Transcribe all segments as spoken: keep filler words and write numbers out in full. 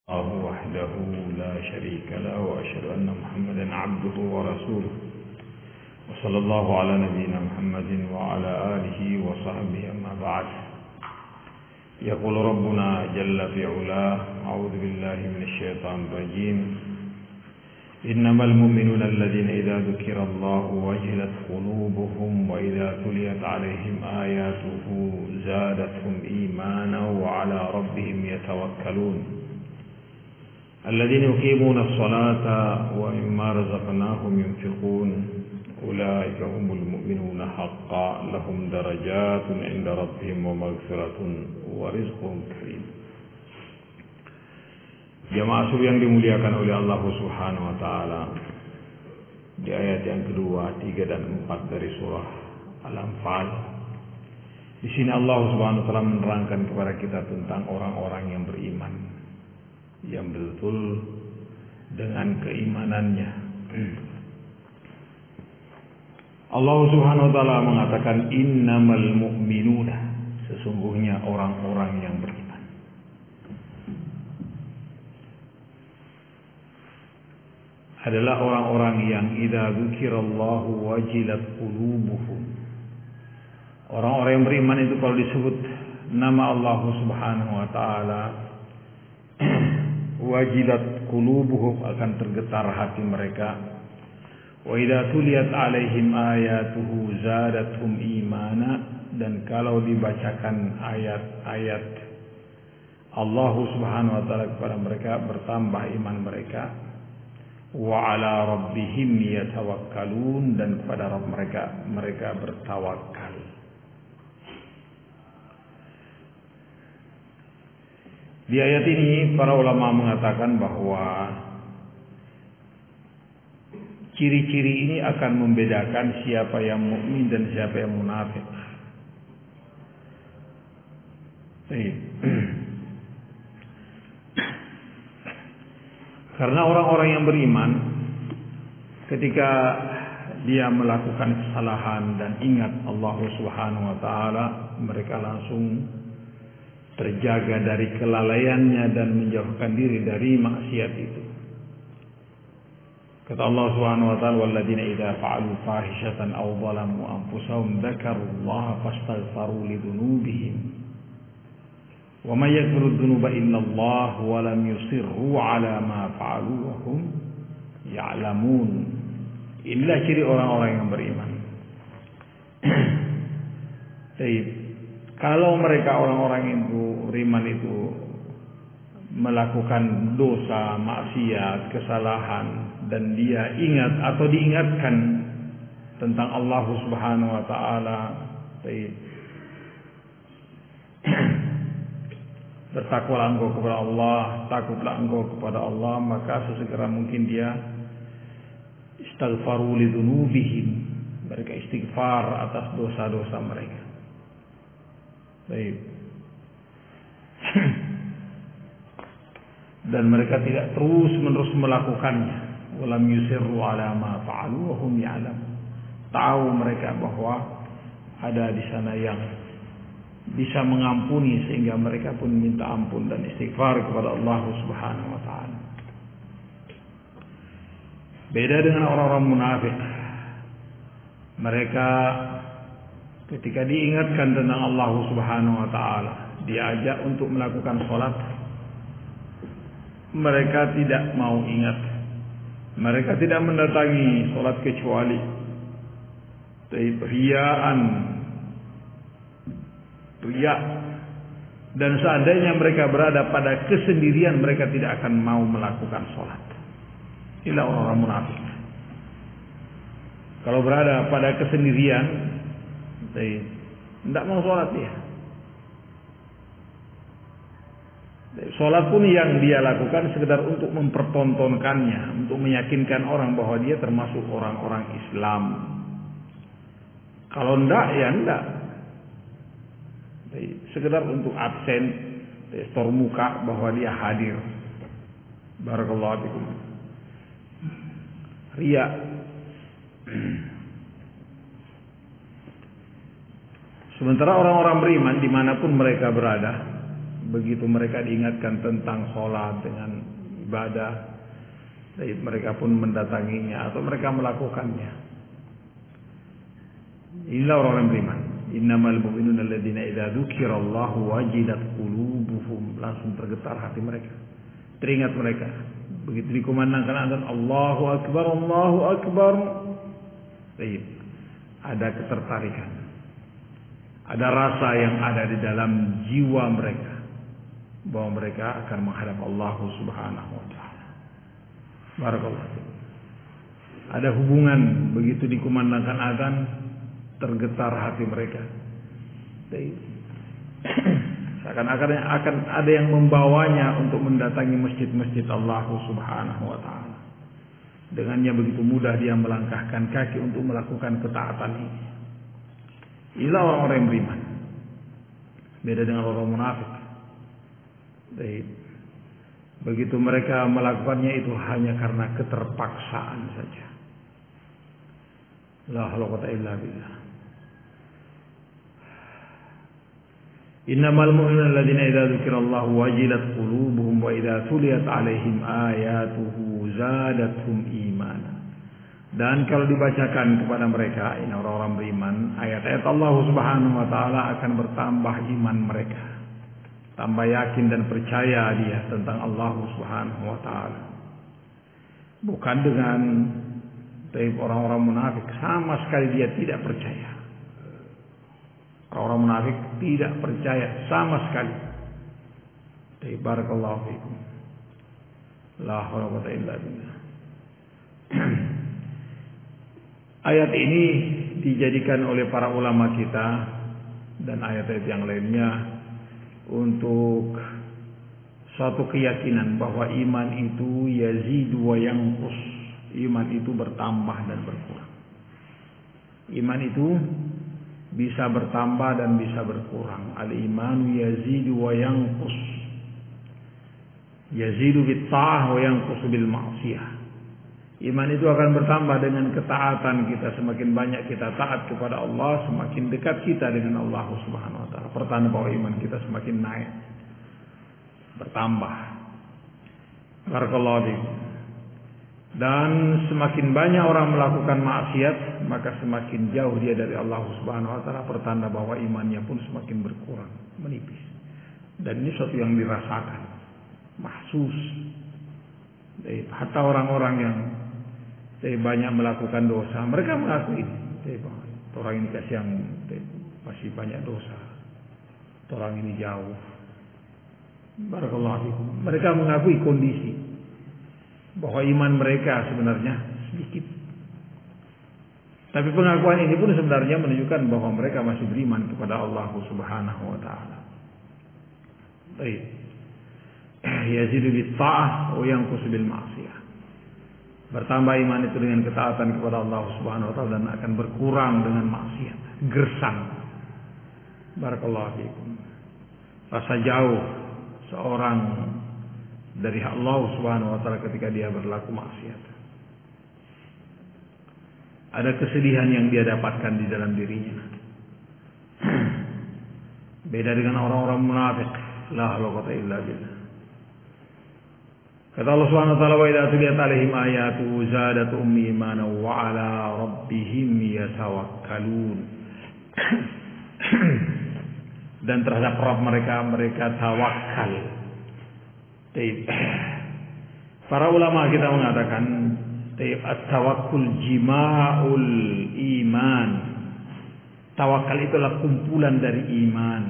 الله وحده لا شريك له وأشهد أن محمدا عبده ورسوله وصلى الله على نبينا محمد وعلى آله وصحبه أما بعد. يقول ربنا جل في علاه: أعوذ بالله من الشيطان الرجيم. إنما المؤمنون الذين إذا ذكر الله وجلت قلوبهم وإذا تليت عليهم آياته زادتهم إيمانا وعلى ربهم يتوكلون الذين يقيمون الصلاة ومما رزقناهم ينفقون أولئك هم المؤمنون حقا لهم درجات عند ربهم ومغفرة ورزق كريم. Jamaah subuh yang dimuliakan oleh Allah Subhanahu wa taala. Di ayat yang kedua, tiga dan empat dari surah Al-Anfal. Di sini Allah Subhanahu wa taala menerangkan kepada kita tentang orang-orang yang beriman, yang betul dengan keimanannya. Allah Subhanahu wa taala mengatakan innamal mu'minuna, sesungguhnya orang-orang yang beriman adalah orang-orang yang idza dzukirallahu wajilat qulubuhum. Orang-orang yang beriman itu kalau disebut nama Allah Subhanahu wa taala wajilat qulubuhum, akan tergetar hati mereka. Wa idza tuliyat alaihim ayatuhu zadatuhum imana, dan kalau dibacakan ayat-ayat Allah Subhanahu wa taala kepada mereka, bertambah iman mereka. Wa ala rabbihim yatawakkalun, dan kepada Rabb mereka mereka bertawakal. Di ayat ini para ulama mengatakan bahwa ciri-ciri ini akan membedakan siapa yang mukmin dan siapa yang munafik. Karena orang-orang yang beriman, ketika dia melakukan kesalahan dan ingat Allah Subhanahu wa taala, mereka langsung terjaga dari kelalaiannya dan menjauhkan diri dari maksiat itu. Kata Allah Subhanahu wa taala, "Walladzina idza fa'alu fahishatan aw dhalamu anfusahum dzakarullaha fastaghfaru lidzunubihim wa may yaghfiru dzunuba illallah wa lam yusirru 'ala ma fa'alu wa hum ya'lamun." Inilah ciri orang-orang yang beriman. Baik. Kalau mereka orang-orang itu beriman itu melakukan dosa, maksiat, kesalahan, dan dia ingat atau diingatkan tentang Allah Subhanahu wa taala, bertakwalah engkau kepada Allah, takutlah engkau kepada Allah, maka sesegera mungkin dia istighfaru lidzunubihim, mereka istighfar atas dosa-dosa mereka. Baik. Dan mereka tidak terus-menerus melakukannya. Walam yusirru ala ma fa'alu wa hum ya'lamun. Tahu mereka bahwa ada di sana yang bisa mengampuni, sehingga mereka pun minta ampun dan istighfar kepada Allah Subhanahu wa taala. Beda dengan orang-orang munafik. Mereka ketika diingatkan tentang Allah Subhanahu wa taala, diajak untuk melakukan salat, mereka tidak mau ingat. Mereka tidak mendatangi salat kecuali riyaan, riya. Dan seandainya mereka berada pada kesendirian, mereka tidak akan mau melakukan salat. Inilah orang-orang munafik. Kalau berada pada kesendirian, tidak mau sholat dia. Sholat pun yang dia lakukan sekedar untuk mempertontonkannya, untuk meyakinkan orang bahwa dia termasuk orang-orang Islam. Kalau tidak, ya tidak. Sekedar untuk absen, store muka bahwa dia hadir. Barakallahu fikum. Riya. Sementara orang-orang beriman dimanapun mereka berada, begitu mereka diingatkan tentang sholat dengan ibadah, mereka pun mendatanginya atau mereka melakukannya. Inilah orang-orang beriman. Innamal mu'minuna alladzina idza dzukirallahu wajilat qulubuhum, langsung tergetar hati mereka, teringat mereka. Begitu dikumandangkan azan Allahu akbar, Allahu akbar, baik, ada ketertarikan, ada rasa yang ada di dalam jiwa mereka bahwa mereka akan menghadap Allah Subhanahu wa taala. Barakallahu fiikum. Ada hubungan, begitu dikumandangkan azan tergetar hati mereka. Seakan-akan akan ada yang membawanya untuk mendatangi masjid-masjid Allah Subhanahu wa taala. Dengannya begitu mudah dia melangkahkan kaki untuk melakukan ketaatan ini. Inilah orang-orang yang beriman. Beda dengan orang munafik. Begitu mereka melakukannya itu hanya karena keterpaksaan saja. La haula wala quwwata illa billah. Innamal mu'minuna alladzina idza dzukirallahu wajilat qulubuhum wa idza tuliyat 'alaihim ayatuhu zadatuhum imana. Dan kalau dibacakan kepada mereka, ini orang-orang beriman, ayat-ayat Allah Subhanahu wa taala akan bertambah iman mereka. Tambah yakin dan percaya dia tentang Allah Subhanahu wa taala. Bukan dengan orang-orang munafik, sama sekali dia tidak percaya. Orang munafik tidak percaya sama sekali. Barakallahu fiikum. La haula wala quwwata illa billah. Ayat ini dijadikan oleh para ulama kita dan ayat-ayat yang lainnya untuk suatu keyakinan bahwa iman itu yazidu wa yanqus. Iman itu bertambah dan berkurang. Iman itu bisa bertambah dan bisa berkurang. Al-imanu yazidu wa yanqus. Yazidu bit ta'ah wa yanqus bil ma'siyah. Iman itu akan bertambah dengan ketaatan kita. Semakin banyak kita taat kepada Allah, semakin dekat kita dengan Allah Subhanahu wa taala. Pertanda bahwa iman kita semakin naik, bertambah. Barakallahu fiikum. Dan semakin banyak orang melakukan maksiat, maka semakin jauh dia dari Allah Subhanahu wa taala, pertanda bahwa imannya pun semakin berkurang, menipis. Dan ini sesuatu yang dirasakan, mahsus. Hatta orang-orang yang banyak melakukan dosa, mereka mengakui ini. Orang ini kasihan masih banyak dosa. Orang ini jauh. Barakallahu fiikum. Mereka mengakui kondisi bahwa iman mereka sebenarnya sedikit. Tapi pengakuan ini pun sebenarnya menunjukkan bahwa mereka masih beriman kepada Allah Subhanahu wa taala. Baik. Yazidu bit ta'ah wa yanqus bil ma'siyah. Bertambah iman itu dengan ketaatan kepada Allah Subhanahu wa taala dan akan berkurang dengan maksiat, gersang. Barakallahu fiikum. Rasa jauh seorang dari Allah Subhanahu wa taala ketika dia berlaku maksiat. Ada kesedihan yang dia dapatkan di dalam dirinya. Beda dengan orang-orang munafik. La haula wala quwwata illa billah. Kata Allah Subhanahu wa taala, "Wa idza tuliyat 'alaihim ayatuhu zadatuhum imanan wa 'ala rabbihim yatawakkalun." Dan terhadap Rabb mereka mereka tawakal. Para ulama kita mengatakan at-tawakkul jima'ul iman. Tawakal itulah kumpulan dari iman.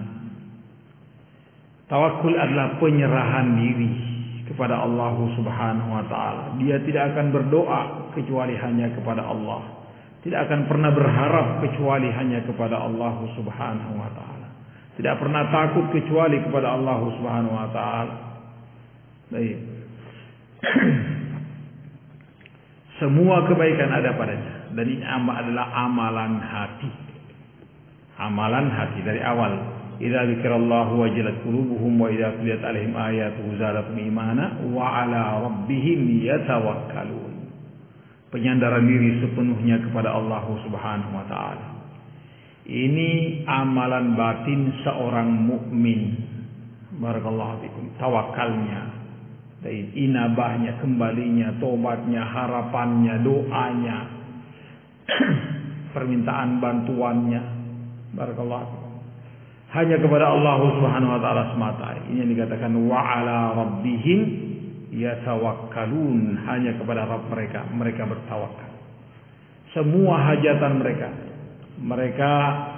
Tawakul adalah penyerahan diri kepada Allah Subhanahu wa taala. Dia tidak akan berdoa kecuali hanya kepada Allah. Tidak akan pernah berharap kecuali hanya kepada Allah Subhanahu wa taala. Tidak pernah takut kecuali kepada Allah Subhanahu wa taala. Baik. Semua kebaikan ada padanya dan ini adalah amalan hati. Amalan hati dari awal. Idza dzikrallahu wajilat qulubuhum wa idza tuliyat 'alaihim ayatuhu zadatuhum imana wa 'ala rabbihim yatawakkalun. Penyandaran diri sepenuhnya kepada Allah Subhanahu wa taala. Ini amalan batin seorang mukmin. Barakallahu fikum. Tawakalnya, dari inabahnya, kembalinya, tobatnya, harapannya, doanya, permintaan bantuannya. Barakallahu fikum. Hanya kepada Allah Subhanahu wa taala semata. Ini yang dikatakan wa ala rabbihim yatawakkalun, hanya kepada Rabb mereka mereka bertawakal. Semua hajatan mereka mereka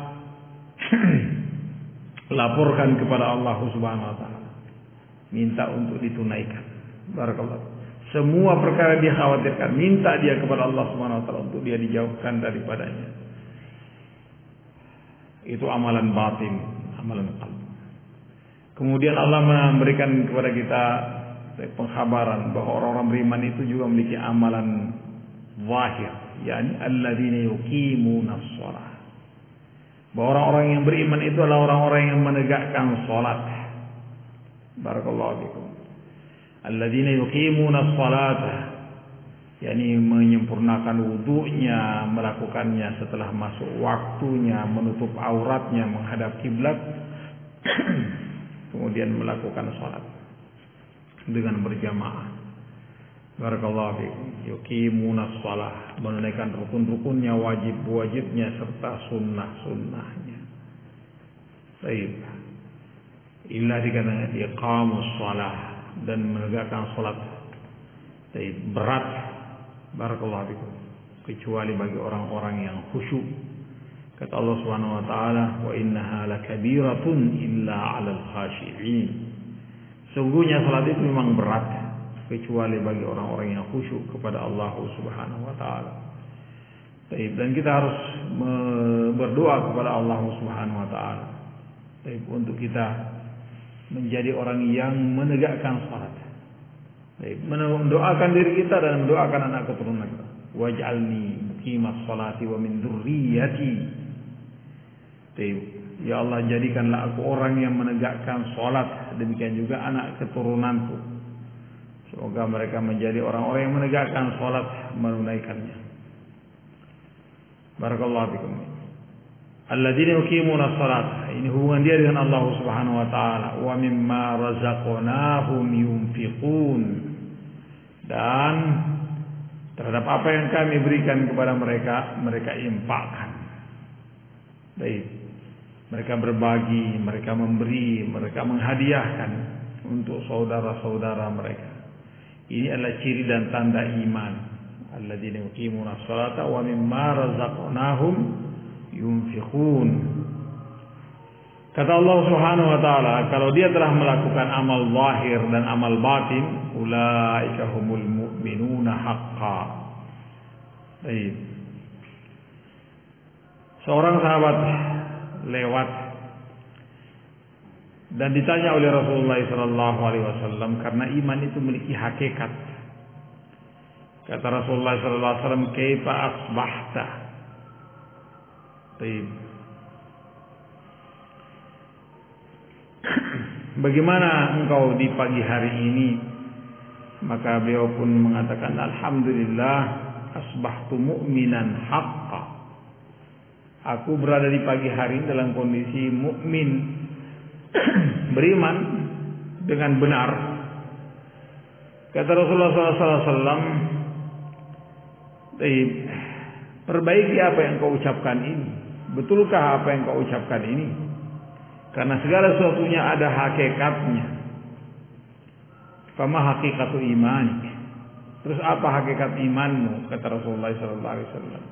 laporkan kepada Allah Subhanahu wa taala, minta untuk ditunaikan. Barakallah. Semua perkara dia khawatirkan, minta dia kepada Allah Subhanahu wa taala untuk dia dijauhkan daripadanya. Itu amalan batin, amalan qalb. Kemudian Allah memberikan kepada kita pengkhabaran bahwa orang-orang beriman itu juga memiliki amalan zahir, yakni alladzina yuqimuna shalah. Bahwa orang-orang yang beriman itu adalah orang-orang yang menegakkan salat. Barakallahu fikum. Alladzina yuqimuna shalata, yakni menyempurnakan wudunya, melakukannya setelah masuk waktunya, menutup auratnya, menghadap kiblat, kemudian melakukan salat dengan berjamaah. Barakallahu fikum. Yuqimuna shalah, menunaikan rukun-rukunnya, wajib-wajibnya serta sunnah-sunnahnya. Baik. Illa dikatakan iqamus shalah, dan menegakkan salat. Baik, berat. Barakallahu fikum. Kecuali bagi orang-orang yang khusyuk. Kata Allah Subhanahu wa taala, wa innaha lakabiratun illa 'alal khashi'in. Sungguhnya salat itu memang berat, kecuali bagi orang-orang yang khusyuk kepada Allah Subhanahu wa taala. Baik, dan kita harus berdoa kepada Allah Subhanahu wa taala. Baik, untuk kita menjadi orang yang menegakkan salat. Baik, mendoakan diri kita dan mendoakan anak keturunan kita. Waj'alni muqimas salati wa min dzurriyyati. Baik, ya Allah, jadikanlah aku orang yang menegakkan salat, demikian juga anak keturunanku. Semoga mereka menjadi orang-orang yang menegakkan salat, menunaikannya. Barakallahu fikum. Alladzina yuqimuna shalat, ini hubungan dia dengan Allah Subhanahu wa taala. Wa mimma razaqnahum yunfiqun, dan terhadap apa yang kami berikan kepada mereka, mereka infakkan. Baik, mereka berbagi, mereka memberi, mereka menghadiahkan untuk saudara-saudara mereka. Ini adalah ciri dan tanda iman. Alladzina yuqimuna sholata wa mimma razaqnahum yunfiqun. Kata Allah Subhanahu wa taala, kalau dia telah melakukan amal zahir dan amal batin, ulaika humul mu'minuna haqqan. Baik. Seorang sahabat lewat dan ditanya oleh Rasulullah sallallahu alaihi wasallam, karena iman itu memiliki hakikat. Kata Rasulullah sallallahu alaihi wasallam, "Kaifa asbahta?" Baik. Bagaimana engkau di pagi hari ini? Maka beliau pun mengatakan, "Alhamdulillah, asbahtu mu'minan haqqa." Aku berada di pagi hari dalam kondisi mukmin, beriman dengan benar. Kata Rasulullah sallallahu alaihi wasallam, perbaiki apa yang kau ucapkan ini. Betulkah apa yang kau ucapkan ini? Karena segala sesuatunya ada hakikatnya. Fama hakikatu imanik. Terus apa hakikat imanmu? Kata Rasulullah sallallahu alaihi wasallam.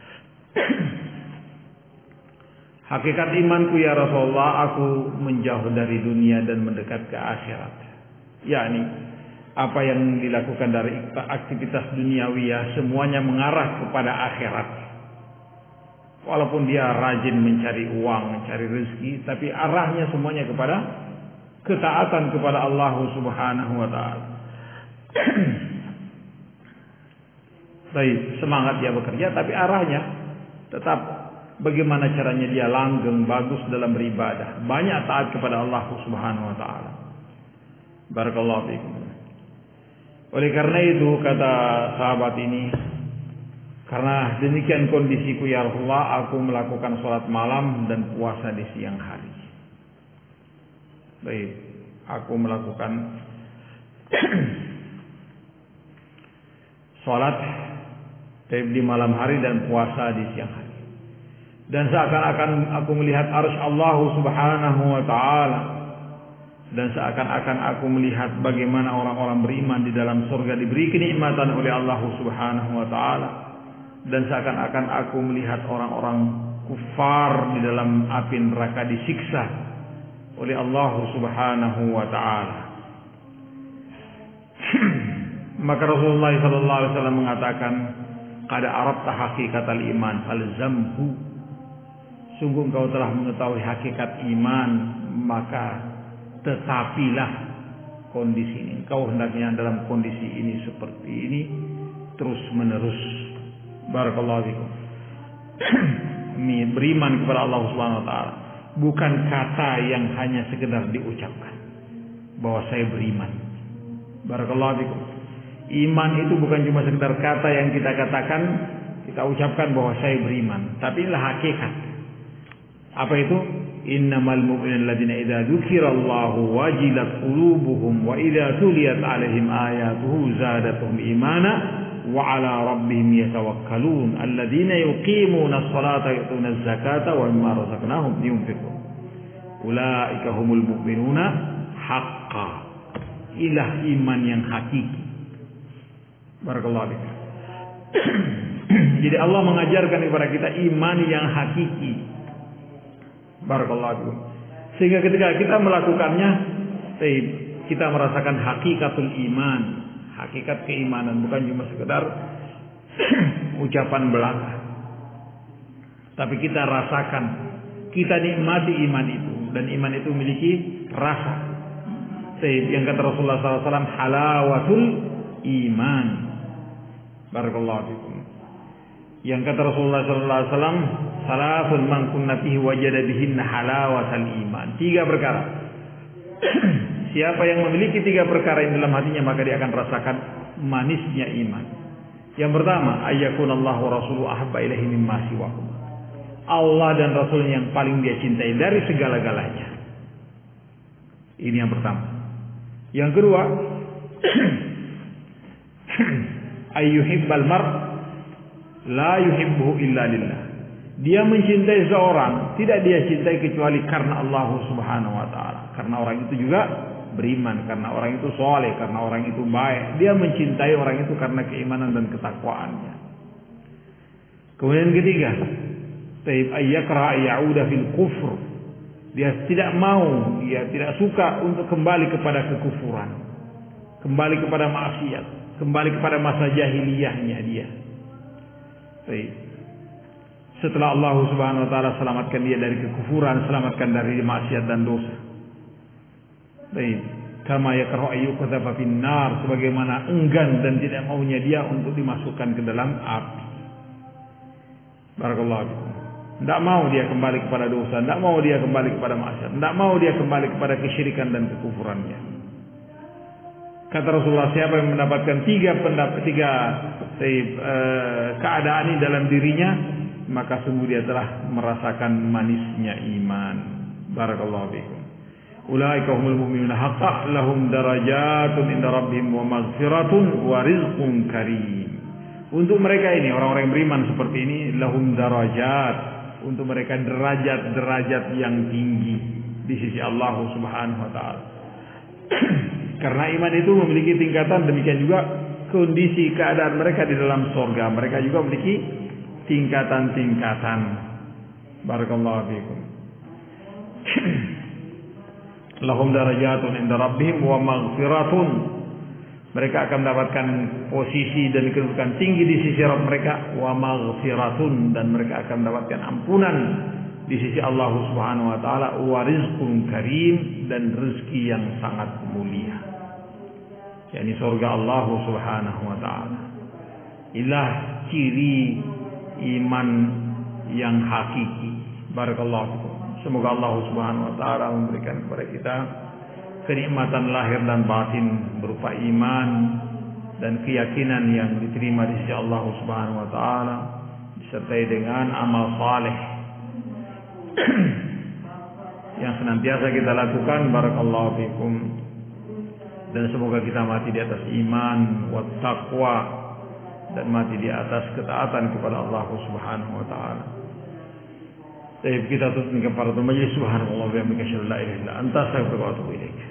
Hakikat imanku ya Rasulullah, aku menjauh dari dunia dan mendekat ke akhirat. Yakni apa yang dilakukan dari aktivitas duniawiyah semuanya mengarah kepada akhirat. Walaupun dia rajin mencari uang, mencari rezeki, tapi arahnya semuanya kepada ketaatan kepada Allah Subhanahu wa taala. Baik, semangat dia bekerja, tapi arahnya tetap bagaimana caranya dia langgeng, bagus dalam beribadah, banyak taat kepada Allah Subhanahu wa taala. Barakallahu fiikum. Oleh karena itu kata sahabat ini, karena demikian kondisiku ya Rasulullah, aku melakukan sholat malam dan puasa di siang hari. Baik, aku melakukan sholat di malam hari dan puasa di siang hari. Dan seakan-akan aku melihat arsy Allah Subhanahu wa ta'ala. Dan seakan-akan aku melihat bagaimana orang-orang beriman di dalam surga diberi kenikmatan oleh Allah Subhanahu wa ta'ala. Dan seakan-akan aku melihat orang-orang kufar di dalam api neraka disiksa oleh Allah Subhanahu wa ta'ala. Maka Rasulullah sallallahu alaihi wasallam mengatakan, qad arabta hakikatal iman falzamhu. Sungguh engkau telah mengetahui hakikat iman, maka tetapilah kondisi ini. Engkau hendaknya dalam kondisi ini seperti ini terus menerus. Barakallahu fikum. Beriman kepada Allah Subhanahu wa taala bukan kata yang hanya sekedar diucapkan bahwa saya beriman. Barakallahu fikum. Iman itu bukan cuma sekedar kata yang kita katakan, kita ucapkan bahwa saya beriman, tapi inilah hakikat. Apa itu? Innamal mu'minuna alladziina idza dzukirallahu wajilat qulubuhum wa idza tuliyat 'alaihim ayatuhu zadatuhum imana wa 'ala rabbihim yatawakkalun alladziina yuqimuna as-salata wa yu'tuna az-zakata wa mimma razaqnahum yunfiqun ulaika humul mu'minuna haqqan. Ilah iman yang hakiki. Barakallahu fiik. Jadi Allah mengajarkan kepada kita iman yang hakiki. Barakallahu fiik. Sehingga ketika kita melakukannya, kita merasakan hakikatul iman, hakikat keimanan, bukan cuma sekedar ucapan belaka. Tapi kita rasakan, kita nikmati iman itu, dan iman itu memiliki rasa. Yang kata Rasulullah sallallahu alaihi wasallam, halawatul iman. Barakallahu fikum. Yang kata Rasulullah sallallahu alaihi wasallam, salasun man kunna fihi wajada bihinna halawatal iman. Tiga perkara. Siapa yang memiliki tiga perkara yang dalam hatinya, maka dia akan rasakan manisnya iman. Yang pertama, ayyakunallahu wa rasuluhu ahabba ilaihi mimma siwahum. Allah dan Rasulnya yang paling dia cintai dari segala-galanya. Ini yang pertama. Yang kedua, ayyuhibbal mar la yuhibbuhu illa lillah. Dia mencintai seorang, tidak dia cintai kecuali karena Allah Subhanahu wa taala. Karena orang itu juga beriman, karena orang itu soleh, karena orang itu baik. Dia mencintai orang itu karena keimanan dan ketakwaannya. Kemudian ketiga, taib ayyakra ya'uda fil kufr. Dia tidak mau, dia tidak suka untuk kembali kepada kekufuran, kembali kepada maksiat, kembali kepada masa jahiliyahnya dia. Baik. Setelah Allah Subhanahu wa taala selamatkan dia dari kekufuran, selamatkan dari maksiat dan dosa. Baik. Kama yakrahu ayyukadzafa finnar, sebagaimana enggan dan tidak maunya dia untuk dimasukkan ke dalam api. Barakallahu fikum. Tidak mau dia kembali kepada dosa, tidak mau dia kembali kepada maksiat, tidak mau dia kembali kepada kesyirikan dan kekufurannya. Kata Rasulullah, siapa yang mendapatkan tiga pendapat, tiga eh, keadaan ini dalam dirinya, maka sungguh dia telah merasakan manisnya iman. Barakallahu fikum. Ulaika humul mu'minuna haqqan lahum darajatun inda rabbihim wa maghfiratun wa rizqun karim. Untuk mereka ini, orang-orang yang beriman seperti ini, lahum darajat, untuk mereka derajat-derajat yang tinggi di sisi Allah Subhanahu wa taala. Karena iman itu memiliki tingkatan, demikian juga kondisi keadaan mereka di dalam surga. Mereka juga memiliki tingkatan-tingkatan. Barakallahu fikum. Lahum darajatun inda rabbihim wa maghfiratun. Mereka akan mendapatkan posisi dan kedudukan tinggi di sisi Rabb mereka, wa maghfiratun, dan mereka akan mendapatkan ampunan di sisi Allah Subhanahu wa taala, wa rizqun karim, dan rezeki yang sangat mulia. yakni surga Allah Subhanahu wa taala. Inilah ciri iman yang hakiki. Barakallahu fikum. Semoga Allah Subhanahu wa taala memberikan kepada kita kenikmatan lahir dan batin berupa iman dan keyakinan yang diterima di sisi Allah Subhanahu wa taala disertai dengan amal saleh yang senantiasa kita lakukan. Barakallahu fikum. Dan semoga kita mati di atas iman wa taqwa dan mati di atas ketaatan kepada Allah Subhanahu wa taala. Baik, kita tutup dengan para majlis. Subhanallah wa bihamdihi, asyhadu an la ilaha illa anta, astaghfiruka wa atubu ilaik.